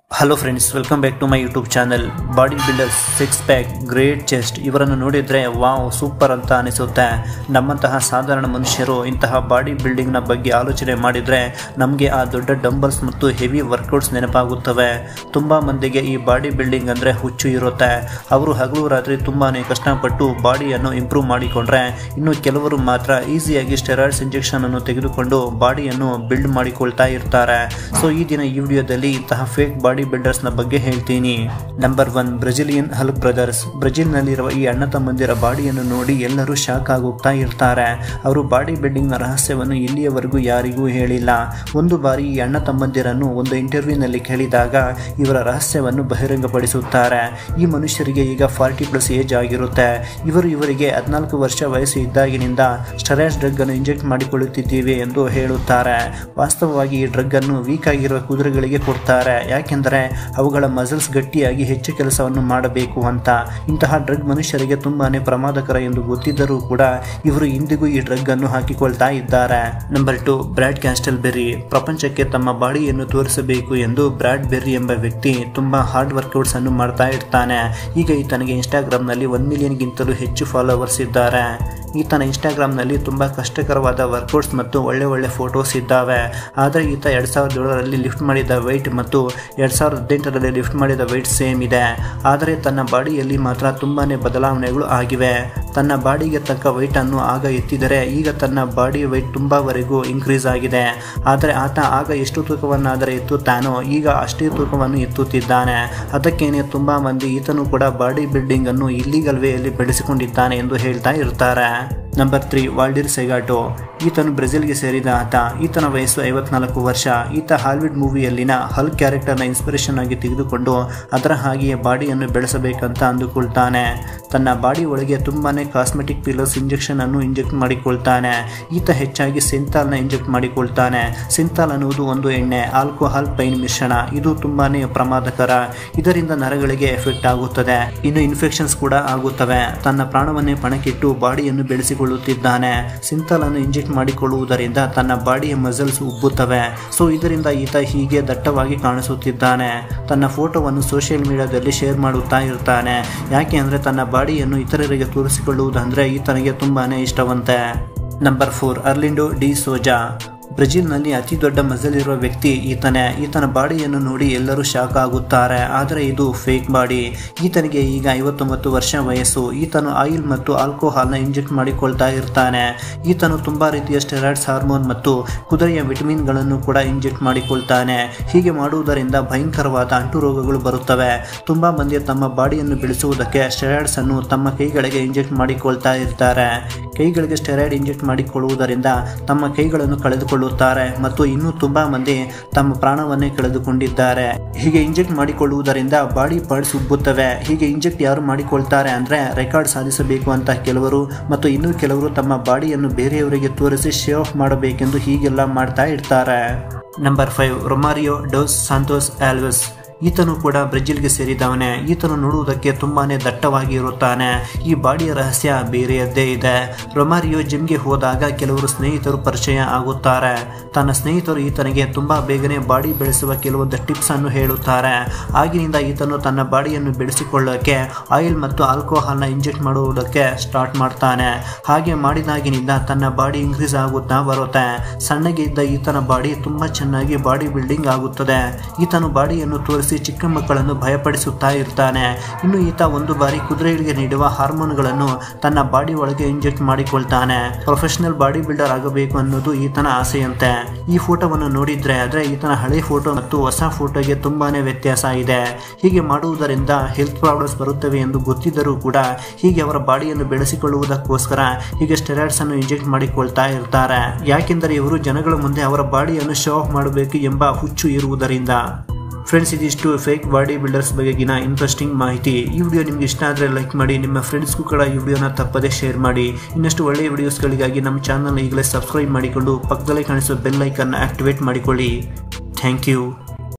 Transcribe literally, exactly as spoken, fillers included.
Hello friends, welcome back to my YouTube channel. Body builders, six pack, great chest ಇವರನ್ನು ನೋಡಿದರೆ wow super ಅಂತ ಅನಿಸುತ್ತೆ. ನಮ್ಮಂತಹ ಸಾಧಾರಣ ಮನುಷ್ಯರು ಇಂತಹ ಬಾಡಿ ಬಿಲ್ಡಿಂಗ್ನ ಬಗ್ಗೆ ಆಲೋಚನೆ ಮಾಡಿದರೆ ನಮಗೆ ಆ ದೊಡ್ಡ ಡಂಬಲ್ಸ್ ಮತ್ತು ಹೆವಿ ವರ್ಕೌಟ್ಸ್ ನೆನಪಾಗುತ್ತವೆ. ತುಂಬ ಮಂದಿಗೆ ಈ ಬಾಡಿ ಬಿಲ್ಡಿಂಗ್ ಅಂದರೆ ಹುಚ್ಚು ಇರುತ್ತೆ. ಅವರು ಹಗಲು ರಾತ್ರಿ ತುಂಬಾ ಕಷ್ಟಪಟ್ಟು ಬಾಡಿಯನ್ನು ಇಂಪ್ರೂವ್ ಮಾಡಿಕೊಂಡ್ರೆ, ಇನ್ನು ಕೆಲವರು ಮಾತ್ರ ಈಸಿಯಾಗಿ ಸ್ಟೆರಾಯ್ಡ್ಸ್ ಇಂಜೆಕ್ಷನ್ ಅನ್ನು ತೆಗೆದುಕೊಂಡು ಬಾಡಿಯನ್ನು ಬಿಲ್ಡ್ ಮಾಡಿಕೊಳ್ತಾ ಇರ್ತಾರೆ. ಸೊ ಈ ದಿನ ಈ ವಿಡಿಯೋದಲ್ಲಿ ಇಂತಹ ಫೇಕ್ ಬಾಡಿ ಬಿಲ್ಡರ್ಸ್ ನ ಬಗ್ಗೆ ಹೇಳ್ತೀನಿ. Number one, Brazilian Hulk brothers. Brazil ನಲ್ಲಿರುವ ಈ ಅಣ್ಣ ತಮ್ಮಂದಿರ ಬಾಡಿಯನ್ನು ನೋಡಿ ಎಲ್ಲರೂ ಶಾಕ್ ಆಗೋಗ್ತಾ ಇರ್ತಾರೆ. ಅವರು ಬಾಡಿ ಬಿಲ್ಡಿಂಗ್ ನ ರಹಸ್ಯವನ್ನು ಇಲ್ಲಿಯವರೆಗೂ ಯಾರಿಗೂ ಹೇಳಿಲ್ಲ. ಒಂದು ಬಾರಿ ಈ ಅಣ್ಣ ತಮ್ಮಂದಿರನ್ನು ಒಂದು ಇಂಟರ್ವ್ಯೂ ನಲ್ಲಿ ಕೇಳಿದಾಗ ಇವರ ರಹಸ್ಯವನ್ನು ಬಹಿರಂಗಪಡಿಸುತ್ತಾರೆ. ಈ ಮನುಷ್ಯರಿಗೆ ಈಗ ಫಾರ್ಟಿ ಪ್ಲಸ್ ಏಜ್ ಆಗಿರುತ್ತೆ. ಇವರು ಇವರಿಗೆ ಹದಿನಾಲ್ಕು ವರ್ಷ ವಯಸ್ಸು ಇದ್ದಾಗಿನಿಂದ ಸ್ಟೆರಾಯ್ಡ್ಸ್ ಡ್ರಗ್ ಅನ್ನು ಇಂಜೆಕ್ಟ್ ಮಾಡಿಕೊಳ್ಳುತ್ತಿದ್ದೀವಿ ಎಂದು ಹೇಳುತ್ತಾರೆ. ವಾಸ್ತವವಾಗಿ ಈ ಡ್ರಗ್ ಅನ್ನು ವೀಕ್ ಆಗಿರುವ ಕುದುರೆಗಳಿಗೆ ಕೊಡ್ತಾರೆ, ಯಾಕೆಂದರೆ ಅವುಗಳ ಮಸಲ್ಸ್ ಗಟ್ಟಿಯಾಗಿ ಹೆಚ್ಚು ಕೆಲಸವನ್ನು ಮಾಡಬೇಕು ಅಂತ. ಇಂತಹ ಡ್ರಗ್ ಮನುಷ್ಯರಿಗೆ ತುಂಬಾನೇ ಪ್ರಮಾದಕರ ಎಂದು ಗೊತ್ತಿದ್ದರೂ ಕೂಡ ಇವರು ಇಂದಿಗೂ ಈ ಡ್ರಗ್ ಅನ್ನು ಹಾಕಿಕೊಳ್ತಾ ಇದ್ದಾರೆ. Number two, Brad Castleberry. ಪ್ರಪಂಚಕ್ಕೆ ತಮ್ಮ ಬಾಡಿಯನ್ನು ತೋರಿಸಬೇಕು ಎಂದು ಬ್ರಾಡ್ ಬೆರ್ರಿ ಎಂಬ ವ್ಯಕ್ತಿ ತುಂಬಾ ಹಾರ್ಡ್ ವರ್ಕೌಟ್ಸ್ ಅನ್ನು ಮಾಡ್ತಾ ಇರ್ತಾನೆ. ಈಗ ಈತನಿಗೆ ಇನ್ಸ್ಟಾಗ್ರಾಮ್ ನಲ್ಲಿ ಒನ್ ಮಿಲಿಯನ್ ಗಿಂತಲೂ ಹೆಚ್ಚು ಫಾಲೋವರ್ಸ್ ಇದ್ದಾರೆ. ಈತನ ಇನ್ಸ್ಟಾಗ್ರಾಮ್ ನಲ್ಲಿ ತುಂಬಾ ಕಷ್ಟಕರವಾದ ವರ್ಕೌಟ್ಸ್ ಮತ್ತು ಒಳ್ಳೆ ಒಳ್ಳೆ ಫೋಟೋಸ್ ಇದ್ದಾವೆ. ಆದರೆ ಈತ ಎರಡ್ ಸಾವಿರದ ಏಳರಲ್ಲಿ ಲಿಫ್ಟ್ ಮಾಡಿದ ವೆಯ್ಟ್ ಮತ್ತು ಎರಡ್ ಸಾವಿರದ ಹದಿನೆಂಟರಲ್ಲಿ ಲಿಫ್ಟ್ ಮಾಡಿದ ವೆಯ್ಟ್ ಸೇಮ್ ಇದೆ. ಆದರೆ ತನ್ನ ಬಾಡಿಯಲ್ಲಿ ಮಾತ್ರ ತುಂಬಾನೇ ಬದಲಾವಣೆಗಳು ಆಗಿವೆ. ತನ್ನ ಬಾಡಿಗೆ ತಕ್ಕ ವೆಯ್ಟ್ ಅನ್ನು ಆಗ ಎತ್ತಿದರೆ ಈಗ ತನ್ನ ಬಾಡಿ ವೆಯ್ಟ್ ತುಂಬಾವರೆಗೂ ಇನ್ಕ್ರೀಸ್ ಆಗಿದೆ. ಆದರೆ ಆತ ಆಗ ಎಷ್ಟು ತೂಕವನ್ನಾದರೆ ಎತ್ತುತ್ತಾನೋ ಈಗ ಅಷ್ಟೇ ತೂಕವನ್ನು ಎತ್ತುತ್ತಿದ್ದಾನೆ. ಅದಕ್ಕೇನೆ ತುಂಬಾ ಮಂದಿ ಈತನು ಕೂಡ ಬಾಡಿ ಬಿಲ್ಡಿಂಗ್ ಅನ್ನು ಇಲ್ಲಿಗಲ್ ವೇಯಲ್ಲಿ ಬೆಳೆಸಿಕೊಂಡಿದ್ದಾನೆ ಎಂದು ಹೇಳ್ತಾ ಇರ್ತಾರೆ. Number three, Valdir Segato. ಈತನು ಬ್ರೆಜಿಲ್ಗೆ ಸೇರಿದ ಆತ. ಈತನ ವಯಸ್ಸು ಐವತ್ನಾಲ್ಕು ವರ್ಷ. ಈತ ಹಾಲಿವುಡ್ ಮೂವಿಯಲ್ಲಿನ ಹಲ್ಕ್ ಕ್ಯಾರೆಕ್ಟರ್ನ ಇನ್ಸ್ಪಿರೇಷನ್ ಆಗಿ ತೆಗೆದುಕೊಂಡು ಅದರ ಹಾಗೆಯೇ ಬಾಡಿಯನ್ನು ಬೆಳೆಸಬೇಕಂತ ಅಂದುಕೊಳ್ತಾನೆ. ತನ್ನ ಬಾಡಿ ಒಳಗೆ ತುಂಬಾನೇ ಕಾಸ್ಮೆಟಿಕ್ ಪಿಲ್ಲರ್ಸ್ ಇಂಜೆಕ್ಷನ್ ಅನ್ನು ಇಂಜೆಕ್ಟ್ ಮಾಡಿಕೊಳ್ತಾನೆ. ಈತ ಹೆಚ್ಚಾಗಿ ಸಿಂಥಾಲ್ನ ಇಂಜೆಕ್ಟ್ ಮಾಡಿಕೊಳ್ತಾನೆ. ಸಿಂಥಾಲ್ ಅನ್ನುವುದು ಒಂದು ಎಣ್ಣೆ, ಆಲ್ಕೋಹಾಲ್ ಪೈನ್ ಮಿಶ್ರಣ. ಇದು ತುಂಬಾನೇ ಪ್ರಮಾದಕರ. ಇದರಿಂದ ನರಗಳಿಗೆ ಎಫೆಕ್ಟ್ ಆಗುತ್ತದೆ, ಇನ್ನು ಇನ್ಫೆಕ್ಷನ್ಸ್ ಕೂಡ ಆಗುತ್ತವೆ. ತನ್ನ ಪ್ರಾಣವನ್ನೇ ಪಣಕ್ಕಿಟ್ಟು ಬಾಡಿಯನ್ನು ಬೆಳೆಸಿಕೊಳ್ಳುತ್ತಿದ್ದಾನೆ. ಸಿಂಥಾಲ್ ಅನ್ನು ಇಂಜೆಕ್ಟ್ ಮಾಡಿಕೊಳ್ಳುವುದರಿಂದ ತನ್ನ ಬಾಡಿಯ ಮಸಲ್ಸ್ ಉಬ್ಬುತ್ತವೆ. ಸೊ ಇದರಿಂದ ಈತ ಹೀಗೆ ದಟ್ಟವಾಗಿ ಕಾಣಿಸುತ್ತಿದ್ದಾನೆ. ತನ್ನ ಫೋಟೋವನ್ನು ಸೋಷಿಯಲ್ ಮೀಡಿಯಾದಲ್ಲಿ ಶೇರ್ ಮಾಡುತ್ತಾ ಇರ್ತಾನೆ. ಯಾಕೆ ಅಂದರೆ ತನ್ನ ಬಾಡಿಯನ್ನು ಇತರರಿಗೆ ತೋರಿಸಿಕೊಳ್ಳುವುದಂದ್ರೆ ಈತನಿಗೆ ತುಂಬಾನೇ ಇಷ್ಟವಂತೆ. Number four, Arlindo de Souza. ಬ್ರೆಜಿಲ್ನಲ್ಲಿ ಅತಿ ದೊಡ್ಡ ಮಸಲ್ ಇರುವ ವ್ಯಕ್ತಿ ಈತನೇ. ಈತನ ಬಾಡಿಯನ್ನು ನೋಡಿ ಎಲ್ಲರೂ ಶಾಕ್ ಆಗುತ್ತಾರೆ. ಆದರೆ ಇದು ಫೇಕ್ ಬಾಡಿ. ಈತನಿಗೆ ಈಗ ಐವತ್ತೊಂಬತ್ತು ವರ್ಷ ವಯಸ್ಸು. ಈತನು ಆಯಿಲ್ ಮತ್ತು ಆಲ್ಕೋಹಾಲ್ನ ಇಂಜೆಕ್ಟ್ ಮಾಡಿಕೊಳ್ತಾ ಇರ್ತಾನೆ. ಈತನು ತುಂಬಾ ರೀತಿಯ ಸ್ಟೆರಾಯ್ಡ್ಸ್, ಹಾರ್ಮೋನ್ ಮತ್ತು ಕುದುರೆಯ ವಿಟಮಿನ್ಗಳನ್ನು ಕೂಡ ಇಂಜೆಕ್ಟ್ ಮಾಡಿಕೊಳ್ತಾನೆ. ಹೀಗೆ ಮಾಡುವುದರಿಂದ ಭಯಂಕರವಾದ ಅಂಟು ರೋಗಗಳು ಬರುತ್ತವೆ. ತುಂಬಾ ಮಂದಿ ತಮ್ಮ ಬಾಡಿಯನ್ನು ಬೆಳೆಸುವುದಕ್ಕೆ ಸ್ಟೆರಾಯ್ಡ್ಸ್ ಅನ್ನು ತಮ್ಮ ಕೈಗಳಿಗೆ ಇಂಜೆಕ್ಟ್ ಮಾಡಿಕೊಳ್ತಾ ಇರ್ತಾರೆ. ಕೈಗಳಿಗೆ ಸ್ಟೆರಾಯ್ಡ್ ಇಂಜೆಕ್ಟ್ ಮಾಡಿಕೊಳ್ಳುವುದರಿಂದ ತಮ್ಮ ಕೈಗಳನ್ನು ಕಳೆದುಕೊಳ್ಳುತ್ತಾರೆ ಮತ್ತು ಇನ್ನೂ ತುಂಬಾ ಮಂದಿ ತಮ್ಮ ಪ್ರಾಣವನ್ನೇ ಕಳೆದುಕೊಂಡಿದ್ದಾರೆ. ಹೀಗೆ ಇಂಜೆಕ್ಟ್ ಮಾಡಿಕೊಳ್ಳುವುದರಿಂದ ಬಾಡಿ ಪಾರ್ಟ್ಸ್ ಉಬ್ಬುತ್ತವೆ. ಹೀಗೆ ಇಂಜೆಕ್ಟ್ ಯಾರು ಮಾಡಿಕೊಳ್ತಾರೆ ಅಂದ್ರೆ ರೆಕಾರ್ಡ್ ಸಾಧಿಸಬೇಕು ಅಂತ ಕೆಲವರು, ಮತ್ತು ಇನ್ನೂ ಕೆಲವರು ತಮ್ಮ ಬಾಡಿಯನ್ನು ಬೇರೆಯವರಿಗೆ ತೋರಿಸಿ ಶೋ ಆಫ್ ಮಾಡಬೇಕೆಂದು ಹೀಗೆಲ್ಲ ಮಾಡ್ತಾ ಇರ್ತಾರೆ. Number five, Romario dos Santos Alves. ಈತನು ಕೂಡ ಬ್ರೆಜಿಲ್ಗೆ ಸೇರಿದವನೇ. ಈತನು ನೋಡುವುದಕ್ಕೆ ತುಂಬಾನೇ ದಟ್ಟವಾಗಿ ಇರುತ್ತಾನೆ. ಈ ಬಾಡಿಯ ರಹಸ್ಯ ಬೇರೆಯದ್ದೇ ಇದೆ. ರೊಮಾರಿಯೋ ಜಿಮ್ಗೆ ಹೋದಾಗ ಕೆಲವರು ಸ್ನೇಹಿತರು ಪರಿಚಯ ಆಗುತ್ತಾರೆ. ತನ್ನ ಸ್ನೇಹಿತರು ಈತನಿಗೆ ತುಂಬಾ ಬೇಗನೆ ಬಾಡಿ ಬೆಳೆಸುವ ಕೆಲವೊಂದು ಟಿಪ್ಸ್ ಅನ್ನು ಹೇಳುತ್ತಾರೆ. ಆಗಿನಿಂದ ಈತನು ತನ್ನ ಬಾಡಿಯನ್ನು ಬೆಳೆಸಿಕೊಳ್ಳೋಕೆ ಆಯಿಲ್ ಮತ್ತು ಆಲ್ಕೋಹಾಲ್ನ ಇಂಜೆಕ್ಟ್ ಮಾಡುವುದಕ್ಕೆ ಸ್ಟಾರ್ಟ್ ಮಾಡ್ತಾನೆ. ಹಾಗೆ ಮಾಡಿದಾಗಿನಿಂದ ತನ್ನ ಬಾಡಿ ಇನ್ಕ್ರೀಸ್ ಆಗುತ್ತಾ ಬರುತ್ತೆ. ಸಣ್ಣಗೆ ಇದ್ದ ಈತನ ಬಾಡಿ ತುಂಬಾ ಚೆನ್ನಾಗಿ ಬಾಡಿ ಬಿಲ್ಡಿಂಗ್ ಆಗುತ್ತದೆ. ಈತನು ಬಾಡಿಯನ್ನು ತೋರಿಸಿ ಚಿಕ್ಕ ಮಕ್ಕಳನ್ನು ಭಯಪಡಿಸುತ್ತಾ ಇರ್ತಾನೆ. ಇನ್ನು ಈತ ಒಂದು ಬಾರಿ ಕುದುರೆಗಳಿಗೆ ನೀಡುವ ಹಾರ್ಮೋನ್ಗಳನ್ನು ತನ್ನ ಬಾಡಿ ಒಳಗೆ ಇಂಜೆಕ್ಟ್ ಮಾಡಿಕೊಳ್ತಾನೆ. ಪ್ರೊಫೆಷನಲ್ ಬಾಡಿ ಬಿಲ್ಡರ್ ಆಗಬೇಕು ಅನ್ನೋದು ಈತನ ಆಸೆಯಂತೆ. ಈ ಫೋಟೋವನ್ನು ನೋಡಿದ್ರೆ ಆದ್ರೆ ಈತನ ಹಳೆ ಫೋಟೋ ಮತ್ತು ಹೊಸ ಫೋಟೋಗೆ ತುಂಬಾನೇ ವ್ಯತ್ಯಾಸ ಇದೆ. ಹೀಗೆ ಮಾಡುವುದರಿಂದ ಹೆಲ್ತ್ ಪ್ರಾಬ್ಲಮ್ಸ್ ಬರುತ್ತವೆ ಎಂದು ಗೊತ್ತಿದ್ದರೂ ಕೂಡ ಹೀಗೆ ಅವರ ಬಾಡಿಯನ್ನು ಬೆಳೆಸಿಕೊಳ್ಳುವುದಕ್ಕೋಸ್ಕರ ಹೀಗೆ ಸ್ಟೆರಾಯ್ಡ್ಸ್ ಅನ್ನು ಇಂಜೆಕ್ಟ್ ಮಾಡಿಕೊಳ್ತಾ ಇರ್ತಾರೆ. ಯಾಕೆಂದರೆ ಇವರು ಜನಗಳ ಮುಂದೆ ಅವರ ಬಾಡಿಯನ್ನು ಶೋ ಆಫ್ ಮಾಡಬೇಕು ಎಂಬ ಹುಚ್ಚು ಇರುವುದರಿಂದ. ಫ್ರೆಂಡ್ಸ್, ಇದಿಷ್ಟು ಫೇಕ್ ಬಾಡಿ ಬಿಲ್ಡರ್ಸ್ ಬಗೆಗಿನ ಇಂಟ್ರೆಸ್ಟಿಂಗ್ ಮಾಹಿತಿ. ಈ ವಿಡಿಯೋ ನಿಮ್ಗೆ ಇಷ್ಟ ಆದರೆ ಲೈಕ್ ಮಾಡಿ, ನಿಮ್ಮ ಫ್ರೆಂಡ್ಸ್ಗೂ ಕೂಡ ಈ ವಿಡಿಯೋನ ತಪ್ಪದೇ ಶೇರ್ ಮಾಡಿ. ಇನ್ನಷ್ಟು ಒಳ್ಳೆಯ ವಿಡಿಯೋಸ್ಗಳಿಗಾಗಿ ನಮ್ಮ ಚಾನಲ್ ಈಗಲೇ ಸಬ್ಸ್ಕ್ರೈಬ್ ಮಾಡಿಕೊಂಡು ಪಕ್ಕದಲ್ಲೇ ಕಾಣಿಸುವ ಬೆಲ್ ಐಕನ್ ಆಕ್ಟಿವೇಟ್ ಮಾಡಿಕೊಳ್ಳಿ. Thank you.